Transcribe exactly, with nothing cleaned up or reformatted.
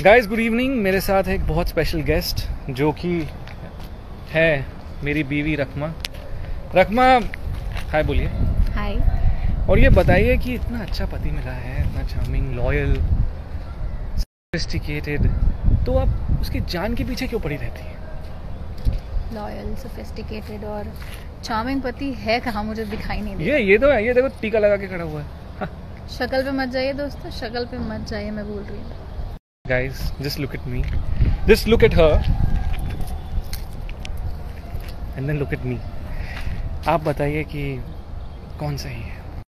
Guys good evening. मेरे साथ एक बहुत स्पेशल गेस्ट जो कि है मेरी बीवी रकमा। रकमा हाय बोलिए। हाय। और ये बताइए कि इतना अच्छा पति मिला है, इतना चार्मिंग, लॉयल, सोफिस्टिकेटेड, तो आप उसकी जान के पीछे क्यों पड़ी रहती है? लॉयल, सोफिस्टिकेटेड और चार्मिंग पति है कहाँ, मुझे दिखाई नहीं दे। ये ये तो है, ये देखो टीका लगा के खड़ा हुआ है। शक्ल पे मत जाइए दोस्तों, शक्ल पे मत जाइए, मैं बोल रही हूँ। Guys, just look at me. Just look at her. And then look at me. आप बताइए कि कौन सही है?